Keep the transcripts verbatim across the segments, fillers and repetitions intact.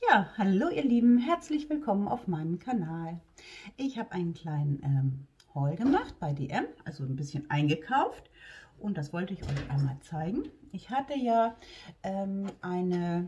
Ja, hallo ihr Lieben, herzlich willkommen auf meinem Kanal. Ich habe einen kleinen ähm, Haul gemacht bei D M, also ein bisschen eingekauft und das wollte ich euch einmal zeigen. Ich hatte ja ähm, eine,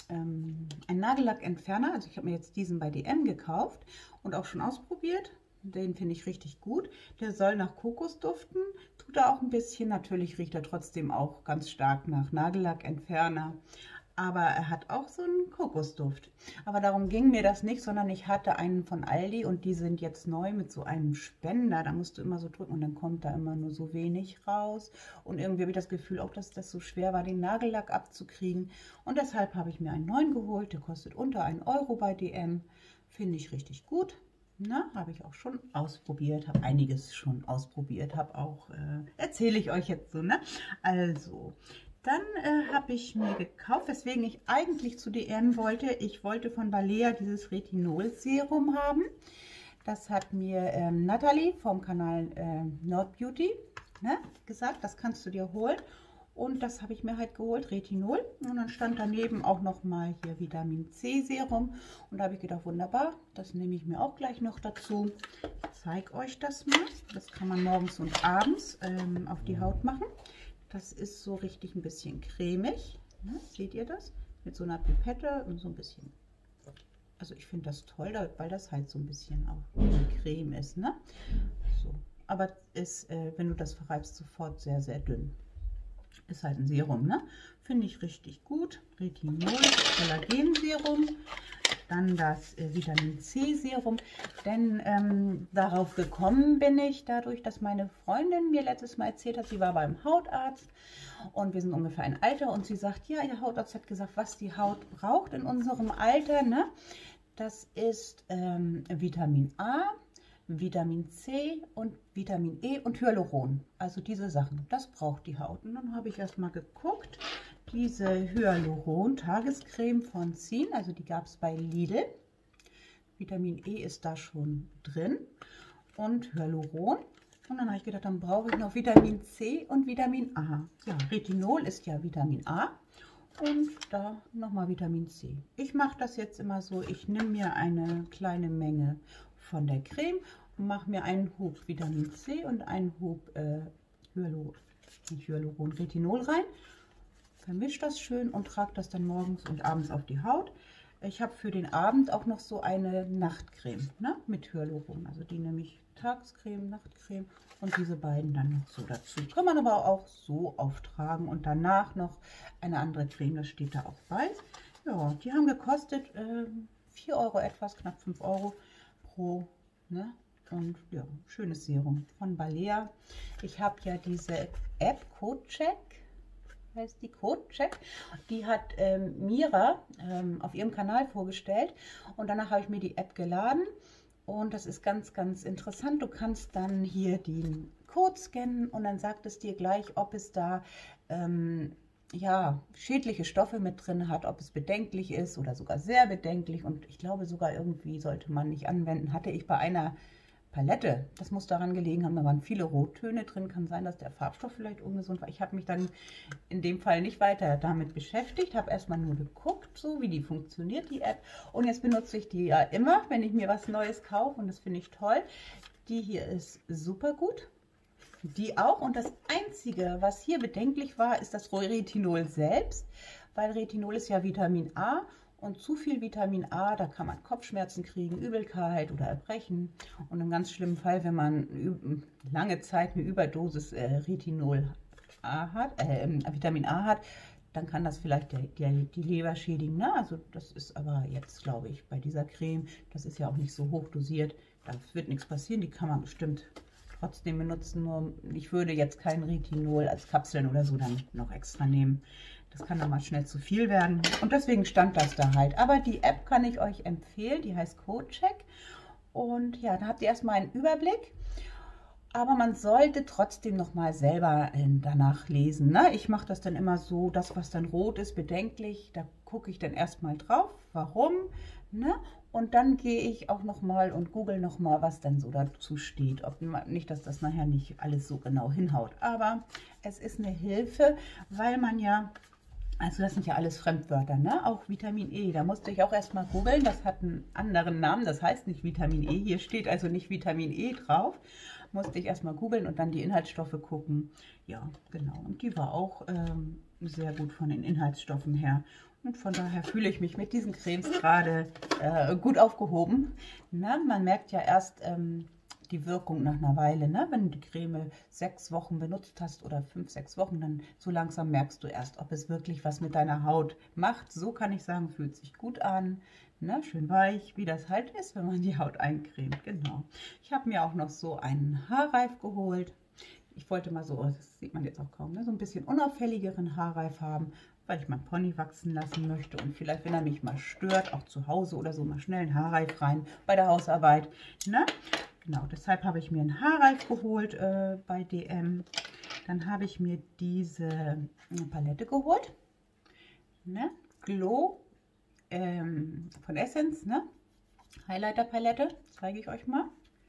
ähm, einen Nagellackentferner, also ich habe mir jetzt diesen bei D M gekauft und auch schon ausprobiert. Den finde ich richtig gut. Der soll nach Kokos duften, tut er auch ein bisschen. Natürlich riecht er trotzdem auch ganz stark nach Nagellackentferner. Aber er hat auch so einen Kokosduft. Aber darum ging mir das nicht, sondern ich hatte einen von Aldi und die sind jetzt neu mit so einem Spender. Da musst du immer so drücken und dann kommt da immer nur so wenig raus. Und irgendwie habe ich das Gefühl auch, dass das so schwer war, den Nagellack abzukriegen. Und deshalb habe ich mir einen neuen geholt. Der kostet unter einen Euro bei D M. Finde ich richtig gut. Na, habe ich auch schon ausprobiert, habe einiges schon ausprobiert, habe auch, äh, erzähle ich euch jetzt so, ne? Also, dann äh, habe ich mir gekauft, weswegen ich eigentlich zu D M wollte. Ich wollte von Balea dieses Retinol-Serum haben. Das hat mir ähm, Natalie vom Kanal äh, Nord Beauty ne, gesagt, das kannst du dir holen. Und das habe ich mir halt geholt, Retinol. Und dann stand daneben auch noch mal hier Vitamin C Serum. Und da habe ich gedacht, wunderbar, das nehme ich mir auch gleich noch dazu. Ich zeige euch das mal. Das kann man morgens und abends ähm, auf die Haut machen. Das ist so richtig ein bisschen cremig. Ne? Seht ihr das? Mit so einer Pipette und so ein bisschen. Also ich finde das toll, weil das halt so ein bisschen auch Creme ist. Ne? So. Aber ist, äh, wenn du das verreibst, sofort sehr, sehr dünn. Ist halt ein Serum, ne? Finde ich richtig gut. Retinol, Kollagenserum. Dann das äh, Vitamin C Serum. Denn ähm, darauf gekommen bin ich dadurch, dass meine Freundin mir letztes Mal erzählt hat, sie war beim Hautarzt und wir sind ungefähr ein Alter und sie sagt, ja, ihr Hautarzt hat gesagt, was die Haut braucht in unserem Alter, ne? Das ist ähm, Vitamin A, Vitamin C und Vitamin E und Hyaluron. Also diese Sachen, das braucht die Haut. Und dann habe ich erstmal geguckt, diese Hyaluron Tagescreme von Seen, also die gab es bei Lidl. Vitamin E ist da schon drin und Hyaluron. Und dann habe ich gedacht, dann brauche ich noch Vitamin C und Vitamin A. Ja, Retinol ist ja Vitamin A. Und da nochmal Vitamin C. Ich mache das jetzt immer so, ich nehme mir eine kleine Menge von der Creme und mache mir einen Hub Vitamin C und einen Hub äh, Hyaluron, nicht Hyaluron, Retinol rein. Vermische das schön und trage das dann morgens und abends auf die Haut. Ich habe für den Abend auch noch so eine Nachtcreme ne, mit Hyaluron. Also die nehme ich Tagescreme, Nachtcreme und diese beiden dann noch so dazu. Kann man aber auch so auftragen und danach noch eine andere Creme, das steht da auch bei. Ja, die haben gekostet äh, vier Euro etwas, knapp fünf Euro pro. Ne? Und ja, schönes Serum von Balea. Ich habe ja diese App CodeCheck. Heißt die CodeCheck. Die hat ähm, Mira ähm, auf ihrem Kanal vorgestellt und danach habe ich mir die App geladen und das ist ganz, ganz interessant. Du kannst dann hier den Code scannen und dann sagt es dir gleich, ob es da ähm, ja, schädliche Stoffe mit drin hat, ob es bedenklich ist oder sogar sehr bedenklich und ich glaube sogar irgendwie sollte man nicht anwenden. Hatte ich bei einer Palette, das muss daran gelegen haben, da waren viele Rottöne drin, kann sein, dass der Farbstoff vielleicht ungesund war. Ich habe mich dann in dem Fall nicht weiter damit beschäftigt, habe erstmal nur geguckt, so wie die funktioniert, die App. Und jetzt benutze ich die ja immer, wenn ich mir was Neues kaufe und das finde ich toll. Die hier ist super gut, die auch. Und das Einzige, was hier bedenklich war, ist das Retinol selbst, weil Retinol ist ja Vitamin A. Und zu viel Vitamin A, da kann man Kopfschmerzen kriegen, Übelkeit oder Erbrechen. Und im ganz schlimmen Fall, wenn man lange Zeit eine Überdosis äh, Retinol A hat, äh, Vitamin A hat, dann kann das vielleicht der, der, die Leber schädigen. Ne? Also das ist aber jetzt, glaube ich, bei dieser Creme, das ist ja auch nicht so hoch dosiert. Da wird nichts passieren, die kann man bestimmt trotzdem benutzen. Nur ich würde jetzt kein Retinol als Kapseln oder so dann noch extra nehmen. Das kann dann mal schnell zu viel werden und deswegen stand das da halt. Aber die App kann ich euch empfehlen, die heißt CodeCheck und ja, da habt ihr erstmal einen Überblick. Aber man sollte trotzdem noch mal selber danach lesen. Ne? Ich mache das dann immer so, das was dann rot ist, bedenklich, da gucke ich dann erstmal drauf, warum. Ne? Und dann gehe ich auch noch mal und google noch mal, was dann so dazu steht. Ob nicht, dass das nachher nicht alles so genau hinhaut. Aber es ist eine Hilfe, weil man ja Also das sind ja alles Fremdwörter, ne? Auch Vitamin E, da musste ich auch erstmal googeln, das hat einen anderen Namen, das heißt nicht Vitamin E, hier steht also nicht Vitamin E drauf. Musste ich erstmal googeln und dann die Inhaltsstoffe gucken. Ja, genau, und die war auch ähm, sehr gut von den Inhaltsstoffen her. Und von daher fühle ich mich mit diesen Cremes gerade äh, gut aufgehoben. Na, man merkt ja erst ähm, die Wirkung nach einer Weile, ne? Wenn du die Creme sechs Wochen benutzt hast oder fünf, sechs Wochen, dann so langsam merkst du erst, ob es wirklich was mit deiner Haut macht. So kann ich sagen, fühlt sich gut an, ne? Schön weich, wie das halt ist, wenn man die Haut eincremt, genau. Ich habe mir auch noch so einen Haarreif geholt. Ich wollte mal so, das sieht man jetzt auch kaum, ne? So ein bisschen unauffälligeren Haarreif haben, weil ich meinen Pony wachsen lassen möchte und vielleicht, wenn er mich mal stört, auch zu Hause oder so, mal schnell einen Haarreif rein bei der Hausarbeit, ne? Genau, deshalb habe ich mir einen Haarreif geholt äh, bei D M. Dann habe ich mir diese äh, Palette geholt. Ne? Glow ähm, von Essence, ne? Highlighter Palette, zeige ich euch mal.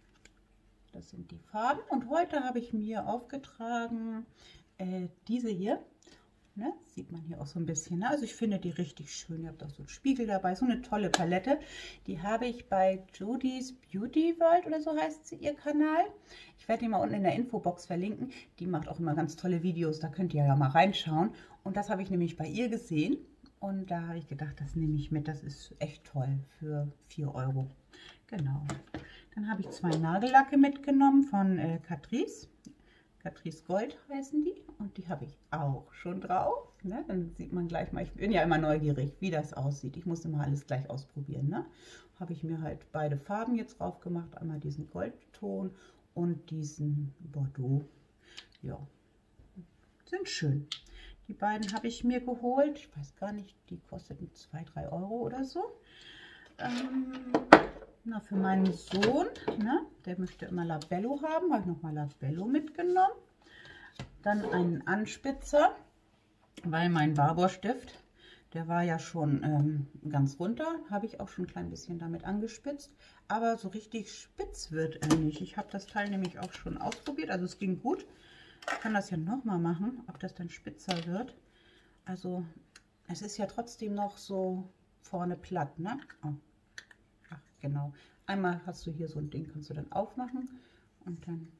Das sind die Farben. Und heute habe ich mir aufgetragen äh, diese hier. Ne? Sieht man hier auch so ein bisschen. Ne? Also ich finde die richtig schön. Ihr habt auch so einen Spiegel dabei. So eine tolle Palette. Die habe ich bei Judy's Beauty World oder so heißt sie, ihr Kanal. Ich werde die mal unten in der Infobox verlinken. Die macht auch immer ganz tolle Videos. Da könnt ihr ja mal reinschauen. Und das habe ich nämlich bei ihr gesehen. Und da habe ich gedacht, das nehme ich mit. Das ist echt toll für vier Euro. Genau. Dann habe ich zwei Nagellacke mitgenommen von äh, Catrice. Catrice Gold heißen die und die habe ich auch schon drauf. Ne? Dann sieht man gleich mal, ich bin ja immer neugierig, wie das aussieht. Ich muss immer alles gleich ausprobieren. Ne? Habe ich mir halt beide Farben jetzt drauf gemacht. Einmal diesen Goldton und diesen Bordeaux. Ja, sind schön. Die beiden habe ich mir geholt. Ich weiß gar nicht, die kosteten zwei, drei Euro oder so. Ähm, Na, für meinen Sohn, ne, der möchte immer Labello haben, habe ich nochmal Labello mitgenommen. Dann einen Anspitzer, weil mein Barbour-Stift, der war ja schon ähm, ganz runter, habe ich auch schon ein klein bisschen damit angespitzt. Aber so richtig spitz wird er nicht. Ich habe das Teil nämlich auch schon ausprobiert, also es ging gut. Ich kann das ja nochmal machen, ob das dann spitzer wird. Also es ist ja trotzdem noch so vorne platt, ne? Oh. Ach, genau. Einmal hast du hier so ein Ding, kannst du dann aufmachen und dann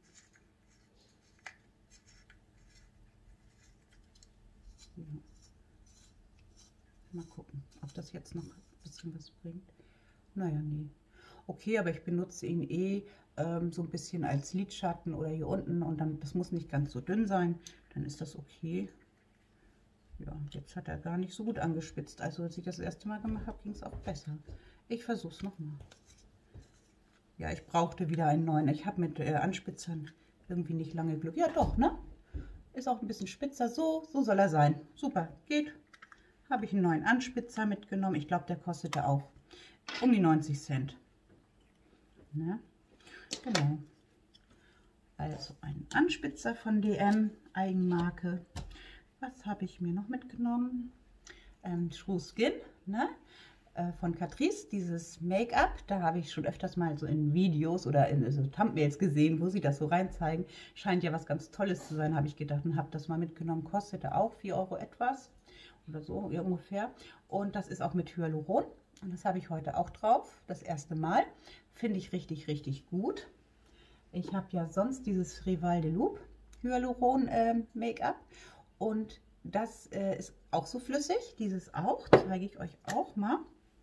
ja. Mal gucken, ob das jetzt noch ein bisschen was bringt. Naja, nee. Okay, aber ich benutze ihn eh ähm, so ein bisschen als Lidschatten oder hier unten und dann, das muss nicht ganz so dünn sein, dann ist das okay. Ja, jetzt hat er gar nicht so gut angespitzt. Also als ich das erste Mal gemacht habe, ging es auch besser. Ich versuche es nochmal. Ja, ich brauchte wieder einen neuen. Ich habe mit äh, Anspitzern irgendwie nicht lange Glück. Ja doch, ne? Ist auch ein bisschen spitzer. So, so soll er sein. Super, geht. Habe ich einen neuen Anspitzer mitgenommen. Ich glaube, der kostete auch um die neunzig Cent. Ne? Genau. Also ein Anspitzer von D M, Eigenmarke. Was habe ich mir noch mitgenommen? Ähm, True Skin, ne? Äh, von Catrice, dieses Make-up. Da habe ich schon öfters mal so in Videos oder in so Thumbnails gesehen, wo sie das so reinzeigen. Scheint ja was ganz Tolles zu sein, habe ich gedacht und habe das mal mitgenommen. Kostete auch vier Euro etwas oder so ja, ungefähr. Und das ist auch mit Hyaluron. Und das habe ich heute auch drauf, das erste Mal. Finde ich richtig, richtig gut. Ich habe ja sonst dieses Rival de Loup Hyaluron äh, Make-up. Und das äh, ist auch so flüssig, dieses auch, zeige ich euch auch mal.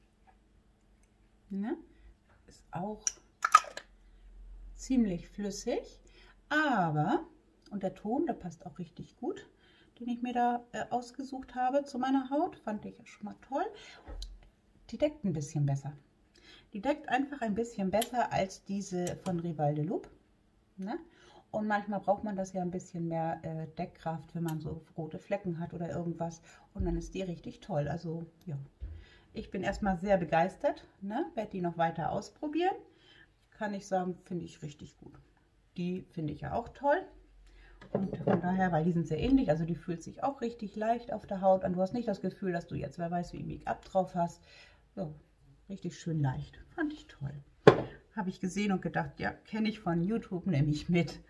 Ne? Ist auch ziemlich flüssig, aber, und der Ton, der passt auch richtig gut, den ich mir da äh, ausgesucht habe zu meiner Haut, fand ich ja schon mal toll. Die deckt ein bisschen besser. Die deckt einfach ein bisschen besser als diese von Rival de Loup. Ne? Und manchmal braucht man das ja ein bisschen mehr äh, Deckkraft, wenn man so rote Flecken hat oder irgendwas. Und dann ist die richtig toll. Also ja, ich bin erstmal sehr begeistert. Ne? Werde die noch weiter ausprobieren. Kann ich sagen, finde ich richtig gut. Die finde ich ja auch toll. Und von daher, weil die sind sehr ähnlich, also die fühlt sich auch richtig leicht auf der Haut an. Du hast nicht das Gefühl, dass du jetzt, wer weiß, wie Make-up drauf hast. So, richtig schön leicht. Fand ich toll. Habe ich gesehen und gedacht, ja, kenne ich von YouTube, nehme ich mit.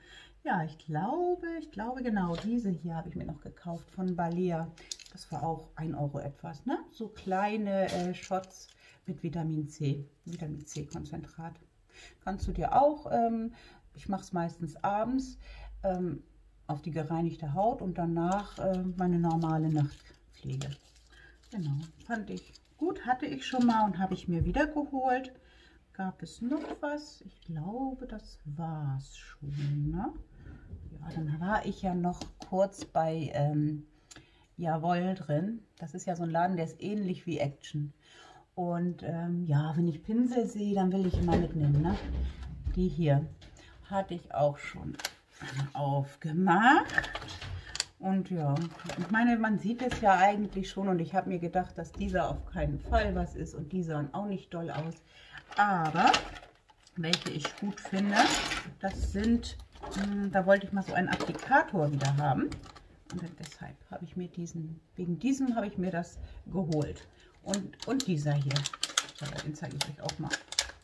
Ja, ich glaube, ich glaube genau, diese hier habe ich mir noch gekauft von Balea. Das war auch ein Euro etwas, ne? So kleine äh, Shots mit Vitamin C, Vitamin C-Konzentrat. Kannst du dir auch, ähm, ich mache es meistens abends, ähm, auf die gereinigte Haut und danach äh, meine normale Nachtpflege. Genau, fand ich gut, hatte ich schon mal und habe ich mir wieder geholt. Gab es noch was? Ich glaube, das war es schon, ne? Ja, dann war ich ja noch kurz bei ähm, Jawohl drin. Das ist ja so ein Laden, der ist ähnlich wie Action. Und ähm, ja, wenn ich Pinsel sehe, dann will ich immer mitnehmen, ne? Die hier hatte ich auch schon aufgemacht. Und ja, ich meine, man sieht es ja eigentlich schon und ich habe mir gedacht, dass dieser auf keinen Fall was ist und die sahen auch nicht doll aus. Aber welche ich gut finde, das sind, mh, da wollte ich mal so einen Applikator wieder haben. Und deshalb habe ich mir diesen, wegen diesem habe ich mir das geholt. Und, und dieser hier, den zeige ich euch auch mal.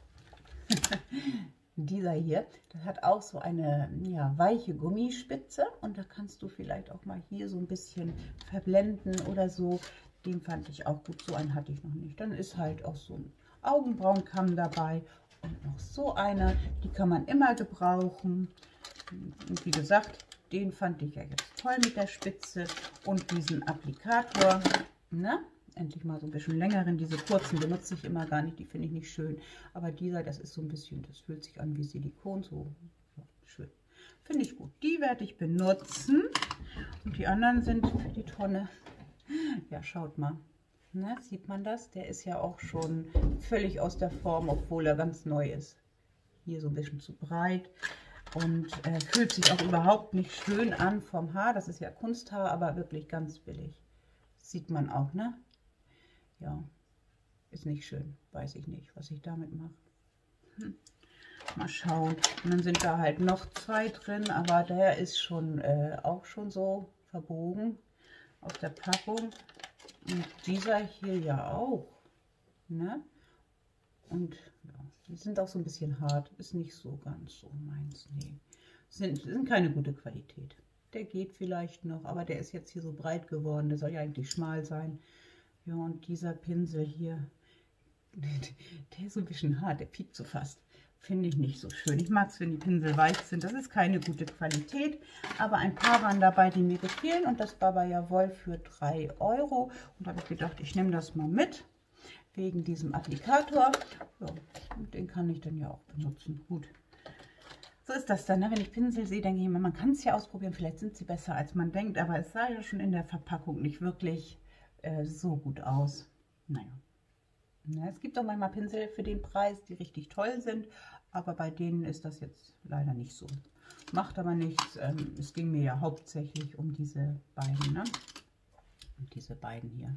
Dieser hier, das hat auch so eine ja, weiche Gummispitze und da kannst du vielleicht auch mal hier so ein bisschen verblenden oder so. Den fand ich auch gut, so einen hatte ich noch nicht. Dann ist halt auch so ein Augenbrauenkamm dabei und noch so einer, die kann man immer gebrauchen. Und wie gesagt, den fand ich ja jetzt toll mit der Spitze und diesen Applikator, ne? Endlich mal so ein bisschen längeren. Diese kurzen benutze ich immer gar nicht, die finde ich nicht schön. Aber dieser, das ist so ein bisschen, das fühlt sich an wie Silikon, so ja, schön. Finde ich gut. Die werde ich benutzen. Und die anderen sind für die Tonne. Ja, schaut mal. Ne, sieht man das? Der ist ja auch schon völlig aus der Form, obwohl er ganz neu ist. Hier so ein bisschen zu breit. Und äh, fühlt sich auch überhaupt nicht schön an vom Haar. Das ist ja Kunsthaar, aber wirklich ganz billig. Sieht man auch, ne? Ja, ist nicht schön. Weiß ich nicht, was ich damit mache. Hm. Mal schauen. Und dann sind da halt noch zwei drin, aber der ist schon äh, auch schon so verbogen auf der Packung. Und dieser hier ja auch. Ne? Und ja, die sind auch so ein bisschen hart. Ist nicht so ganz so meins. Nee. Sind, sind keine gute Qualität. Der geht vielleicht noch, aber der ist jetzt hier so breit geworden. Der soll ja eigentlich schmal sein. Ja, und dieser Pinsel hier, der ist so ein bisschen hart, der piekt so fast. Finde ich nicht so schön. Ich mag es, wenn die Pinsel weich sind. Das ist keine gute Qualität, aber ein paar waren dabei, die mir gefielen. Und das war bei Jawohl für drei Euro. Und da habe ich gedacht, ich nehme das mal mit, wegen diesem Applikator. Ja, und den kann ich dann ja auch benutzen. Gut. So ist das dann, ne? Wenn ich Pinsel sehe, denke ich immer, man kann es ja ausprobieren. Vielleicht sind sie besser, als man denkt. Aber es sah ja schon in der Verpackung nicht wirklich so gut aus. Naja. Ja, es gibt auch manchmal Pinsel für den Preis, die richtig toll sind, aber bei denen ist das jetzt leider nicht so. Macht aber nichts. Ähm, es ging mir ja hauptsächlich um diese beiden, ne? Um diese beiden hier.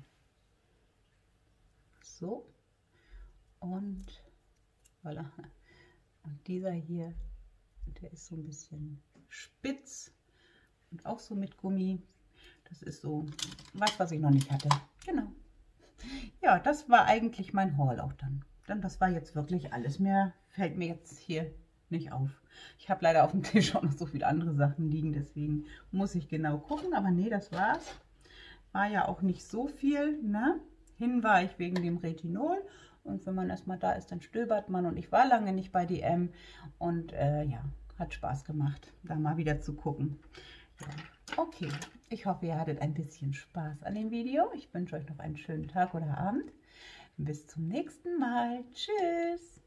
So. Und voilà. Und dieser hier, der ist so ein bisschen spitz und auch so mit Gummi. Das ist so was, was ich noch nicht hatte. Genau. Ja, das war eigentlich mein Haul auch dann. Dann das war jetzt wirklich alles. Mehr fällt mir jetzt hier nicht auf. Ich habe leider auf dem Tisch auch noch so viele andere Sachen liegen, deswegen muss ich genau gucken. Aber nee, das war's. War ja auch nicht so viel, ne? Hin war ich wegen dem Retinol. Und wenn man erstmal da ist, dann stöbert man. Und ich war lange nicht bei D M. Und äh, ja, hat Spaß gemacht, da mal wieder zu gucken. Ja. Okay, ich hoffe, ihr hattet ein bisschen Spaß an dem Video. Ich wünsche euch noch einen schönen Tag oder Abend. Bis zum nächsten Mal. Tschüss.